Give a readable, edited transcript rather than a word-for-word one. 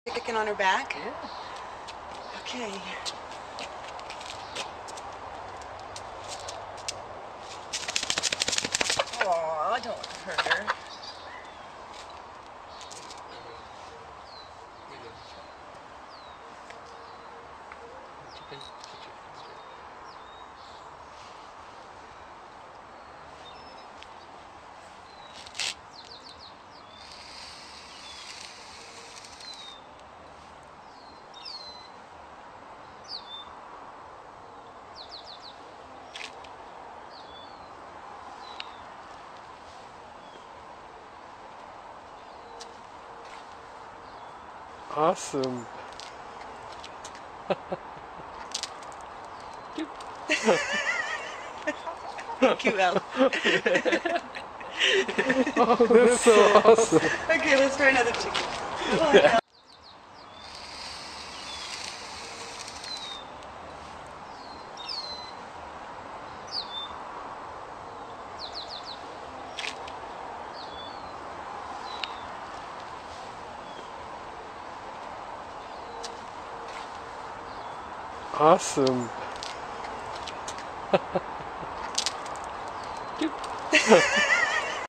Chicken on her back? Yeah. Okay. Aw, don't hurt her. Awesome. Thank you, Elle. Oh, that's so awesome. Okay, let's try another chicken. Come on, Elle. Awesome.